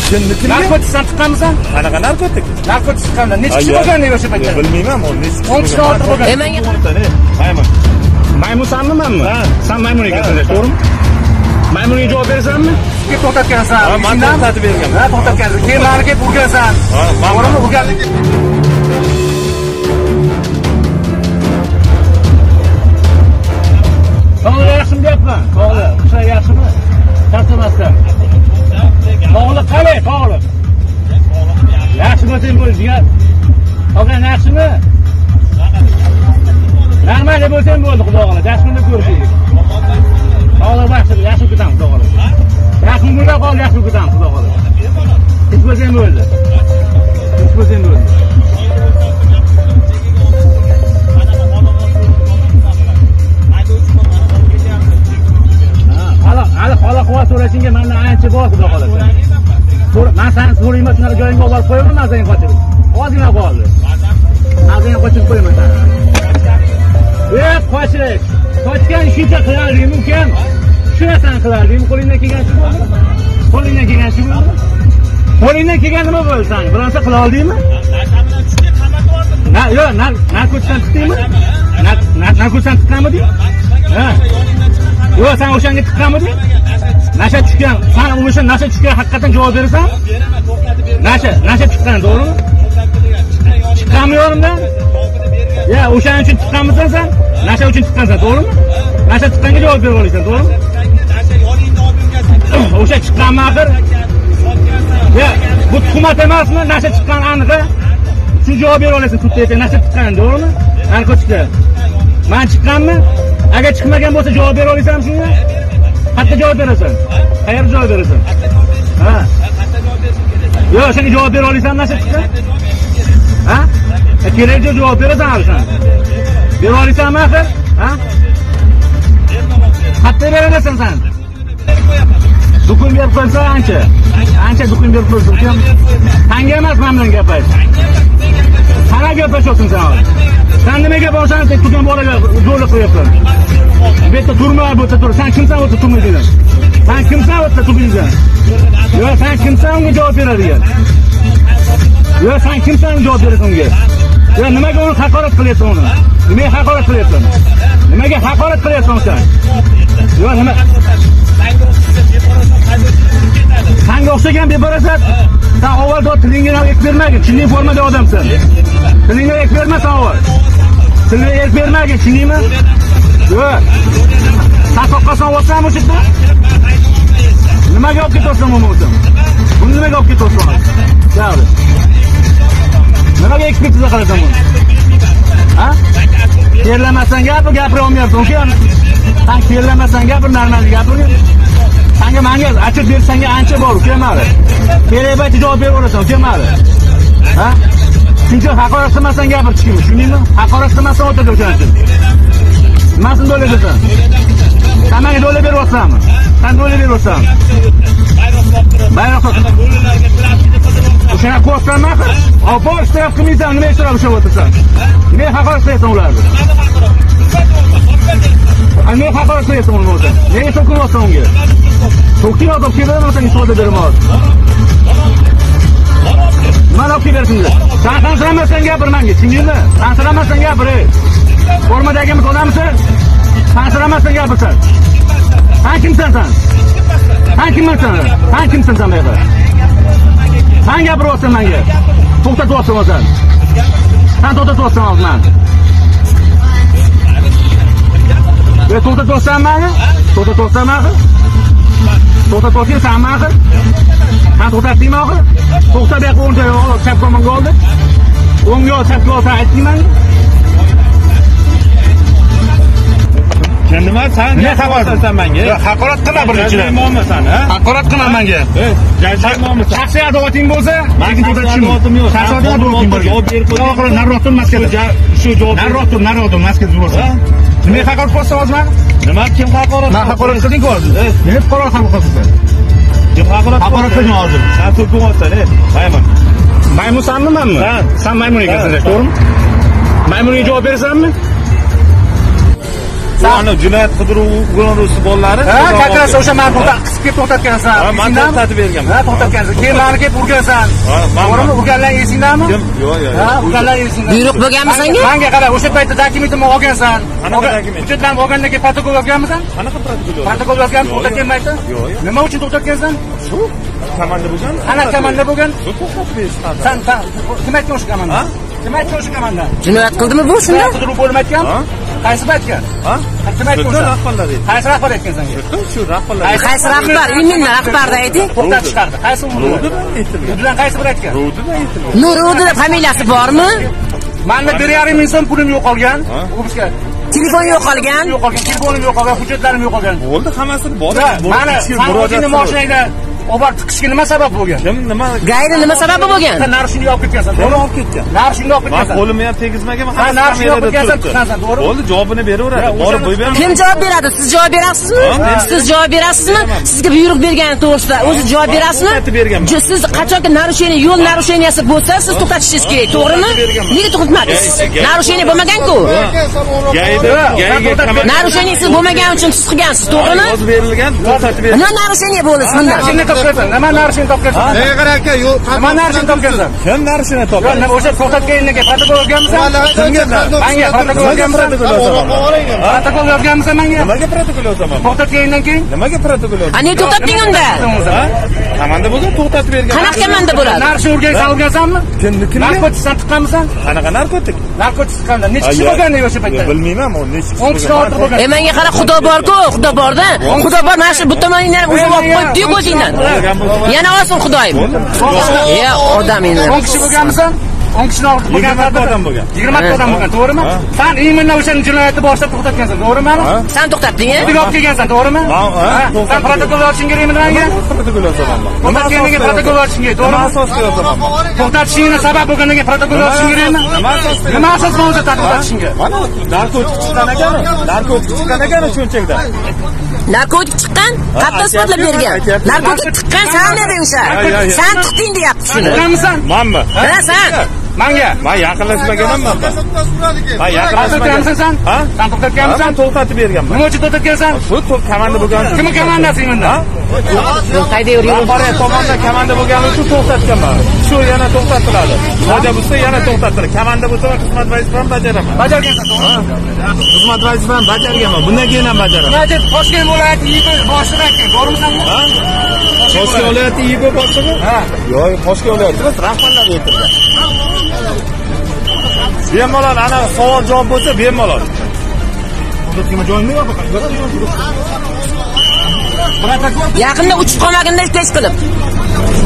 Kimniki? Narkotikdan chiqqanmisan? Qanaqa narkotik? Narkotik chiqqanlar. Necha kishi bo'lganda o'sha paytda? Bilmayman, men necha kishi. 10 kishi ortiq bo'lgan. Maymun. Maymunsanmi, manmi? Ha. Sen maymun ekansan, to'g'rimi? Maymunga javob berasanmi? Sizga to'xtatgansan. Ha, men to'xtatib berganman. Ha, to'xtatgansan. Keyin meni kelib urgansan. Ha, to'g'rimi? Urganlik. Sog'liq yaxshimi deyapman? Sog'liq. O'sha yaxshimi? Charchamasdan. Sog'liq qalay, sog'liq? Yaxshi bo'lsang bo'ldi, jigar. Og'an yaxshimi? Normal bo'lsang bo'ldi, xudo xohlasa. Yaxshimni ko'rishaylik. Sog'liq yaxshi, yaxshi ketamiz, xudo xohlasa. Yaxshi bo'lsa qol, yaxshi ketamiz, xudo xohlasa. Hech bo'lsang bo'ldi. Hech bo'lsang bo'ldi. Hali quvvat so'rashingga mendan ancha bor, xudo xohlasa. Men seni so'rayman, shunaqa joyingga olib qo'yaman, men seni qochib. Ozgina qoldi. Ozgina qochib qo'yaman seni. Qochish. Qochgan shuncha qilarding mumkin. Shu narsani qilarding, qo'lingdan kelgancha bo'ldi. Qo'lingdan kelgancha bo'ldi. Qo'lingdan kelgan nima bo'ldi sen? Bironta qila oldingmi? Yo'q, narkotikdan chiqdingmi? Narkotikdan chiqqanmiding? Ha. Yo'q, sen o'shanga chiqqanmiding? Nasha tushgan. Sen o'sha nasha tushgan haqiqatan javob berasan? Nasha chiqqan, to'g'rimi? Chiqqanmi yo'limdan? Ya, o'shaning uchun chiqqanmisan sen? Nasha uchun chiqqansan, to'g'rimi? Nasha chiqqanga javob berib olasan, to'g'rimi? O'sha chiqqanmi axir? Ya, bu tuhmat emasmi? Nasha chiqqan aniq. Shu javob berib olasan sudda, nasha chiqqan, to'g'rimi? Narkotikda. Men chiqqanmi? Agar chiqmagan bo'lsa javob bera olasanmi shunga? Qayerda javob berasan? Qayerda javob berasan? Ha. Yo'q, senga javob bera olasanmi nasha chiqqan? Ha? Kerakli javob berasan hali sen. Bera olasanmi axir? Ha? Qayerda berasan sen? Dukun berib qo'ysa ancha dukun berib qo'ysa, senga emas men bilan gaplash. Qana gaplashyapsan sen hozir? Sen nimaga borsan, sen turgan bolaga zo'rlik qilyapsan? Bu yerda turma, bu yerda tur. Sen kimsan o'ta turmaydigan? Sen kimsan o'ta turmaydigan? Yo'q, sen kimsan unga javob beradigan? Yo'q, sen kimsan javob berasan unga? Yo'q, nimaga uni haqorat qilyapsan uni? Nimaga haqorat qilyapsan? Nimaga haqorat qilyapsan sen? Yo'q, nima? Senga o'xshagan bebarasat. Sen avvalda tilingga ek bermagin, chinni formada odamsan. Tilingga ek bermasan avval. Tilingga ek bermagin, chinnimi? Yo'q. Sen qoqqasan o'tsanmi o'sha yerda? Nimaga olib ketyapsan buni o'zim? Buni nimaga olib ketyapsan? Yo'q. Nimaga ekspertiza qilasan buni? Ha? Terlamasan gapira olmayapsan, uka. Sen terlamasan gapir, normal gapir. Senga menga ochib bersanga ancha bor, uka, mali. Kerakbacha javob berib olasan, uka, mali. Ha? Chunki haqorat qilmasan gapirishkim, tushundingmi? Haqorat qilmasan o'tadi o'shaning uchun. Nimasini do'la berasan? Sen menga do'la beryapsanmi? Sen do'la beryapsanmi? Bayroq. O'shani qo'rqsanmi axir? Opor ishtirok qilmaysan, nima ishtirok qilib o'tirsan? Nima haqorat qilyapsan ularni? Nima haqorat qilyapsan uni o'zi? Nega so'kinyapsan unga? So'kib olib kelmaysan, ifoda bermayapsan. Mana olib kelasizlar. Sen qansiramasdan gapir menga, tushundingmi? Qansiramasdan gapir. Formadagimiz odamsan? Qansiramasdan gapirsan. Sen kimsan sen? Sen kimsan? Sen kimsan sen buyoqda? Sen gapiryapsan menga. To'xtatyapsan o'zing. Sen to'xtatyapsan hozir. Ve to'xtatyapsan meni? To'xtatyapsan meni? To'xtatyapsan sen meni? Sen to'xtatdingmi axir? To'xtab yo'q o'rnda yo'q, chap tomonga oldi. O'ngga yo'q, chapga olsa aytdingmi? Nima sen? Ne haqorat qilsan menga? Haqorat qilma birinchidan. Imomsan, ha? Haqorat qilma menga. Imomsan. Shaxsiy adovating bo'lsa, men to'xtatishim yo'q. Shaxsiy adovating bo'lsa, javob berib qo'y. Oxiri narroqdan maskada. Shu javob. Narroqdan maskada bo'lsa. Nima haqorat qilsan hozir? Nima kim haqorat? Men haqorat qilding-ku hozir. Nima haqorat qilsan? Kim haqorat qilding hozir? Sen so'kyapsan, maymun. Maymunsanmi, menmi? Sen maymun ekansan, to'g'rimi? Maymunga javob berasanmi? Ana jinoyat qidiruv guruhi bolalari. Ha, kakrasa o'sha meni qisib to'xtatgansan. Men to'xtatib berganman. Ha, to'xtatgansan. Keyin meni kelib urgansan. To'g'rimi? Urganlar esingdami? Yo'q. Ha, urganlar esingda. Buyruq bo'lganmi senga? Menga qara, o'sha paytda dokumentimni olgansan. Qanaqa dokument? Hujjatlarni olgandan keyin protokol yozganmisan? Qanaqa protokol? Protokol yozgan to'xtatgan paytda? Yo'q. Nima uchun to'xtatgansan? Shu komanda bo'lgan. Ana komanda bo'lgan. Shu to'xtatib berishdi. Sen kim aytgan o'sha komanda? Kim aytgan o'sha komanda? Jinoyat qildimi bu shunda? Qidiruv bo'lib aytgan? Qaysi aytgan? Ha? Kim aytgan o'sha? Rahbarlar edi. Qaysi rahbar aytgan senga? Shu rahbarlar. Qaysi rahbar? Imенно rahbarda ayting. To'xtatib chiqardi. Qaysi u? Rudidan aytilgan. Rudidan qaysi bir aytgan? Rudidan aytilgan. Nurudin familiyasi bormi? Menda 1,5 ming so'm pulim yo'qolgan. O'bishga. Telefon yo'qolgan. Telefonim yo'qolgan, hujjatlarim yo'qolgan. Bo'ldi, hammasini bor. Mana sen mashinangda oborib tiqishga nima sabab bo'lgan? Kim nima? Gayri nima sababi bo'lgan? Sen narishingni olib ketgansan. To'g'ri olib ketgan. Narishingni olib ketgansan. Men qo'limni ham tegizmaganman. Ha, narishingni olib ketgansan, chiqasan, to'g'ri? Bo'ldi, javobini beraveradi. Borib qo'yib Kim javob beradi? Siz javob berasizmi? Siz javob berasizmi? Sizga buyruq bergani to'g'risida o'zi javob berasizmi? Siz qachonki narusheniya, yo'l narusheniyasi bo'lsa, siz to'xtatishingiz kerak, to'g'rimi? Nega to'xtatmadingiz? Narusheniya bo'lmagan-ku. Narusheniyasiz bo'lmagani uchun siz qilgansiz, to'g'rimi? Yozib berilgan, to'xtatib berilgan. Nima narusheniya bo'ldi bundan? Nima topgansan? Nima narishingni topgansan? Nega qaraka, yo'q. Nima narishingni topgansan? Kim narishini topgan? Nima o'sha to'xtatganingga protokol yozganmisan? Menga protokol yozganmisan? Protokol yozganmisan menga? Nimaga protokol yozaman? To'xtatganingdan keyin? Nimaga protokol yozaman? Ani to'xtatding unda? Komanda bo'lgan, to'xtatib bergan. Qanaqa komanda bo'ladi? Narishni urgansanmi? Kimni? Narkotikdan chiqqanmisan? Qanaqa narkotik? Narkotik chiqqanda necha kishi bo'lganda o'sha paytda? Bilmayman, u necha kishi 10 kishi ortiq bo'lgan. Menga qara, Xudo bor-ku, Xudo bor-da. Xudo bor, mana shu bu tomoningdan o'zib olib qo'yibdi-yu ko'zingdan. Yana olsin Xudoyim. Ya odam endi. 10 kishi bo'lganmisan? 10 kishini olib bo'lgan odam bo'lgan. 20 odam bo'lgan, to'g'rimi? Sen imенно o'sha jinoyatni boshlab to'xtatgansan, to'g'rimi? Sen to'xtatding-a? Olib kelgansan, to'g'rimi? Sen protokol yozishing kerakmi menga? Protokol yozaman. To'xtatganingga protokol yozishing kerak, Nima to'g'rimi? asosga yozaman? To'xtatishingga sabab bo'lganiga protokol yozishing kerakmi? Nima asosga o'zi to'xtatishingga? Mana narkotik chiqqan ekan, narkotik chiqqan ekan cho'nchakdan. Narkotik chiqqan? Qayerda isbotlab bergan? Narkotik chiqqan san deding o'sha. Sen tiqding deyapti shuni. Bilasanmi? Manmi? Bilasan? Menga. Men yaqinlashmaganman men. Men To'xtatganmisan sen? Ha? Sen to'xtatganmisan? Men to'xtatib berganman. Nima uchun to'xtatgansan? Shu komanda bo'lgan. Kim komandasi menda? Qayda yuribsiz? Rahbariyat tomonidan komanda bo'lgani uchun to'xtatganman. Shu yana to'xtatiladi. Hoja bo'lsa yana to'xtatiladi. Komanda bo'lsa xizmat vazifamni bajaraman. Bajargansan, to'g'rimi? Xizmat vazifamni bajarganman. Bundan keyin ham bajaraman. Hozir Toshkent viloyati IB boshlig'i aytgan, to'g'rimi? Ha? Toshkent viloyati IB boshlig'i? Ha. Yo'q, Toshkent viloyati emas, rahbarlar aytilgan. Bemalol ana savol javob bo'lsa bemalol. Yaqinda uchib qolmaginda tez qilib.